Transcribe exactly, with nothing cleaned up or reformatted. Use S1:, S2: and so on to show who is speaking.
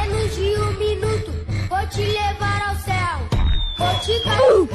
S1: menos de um minuto vou te levar ao céu. Vou te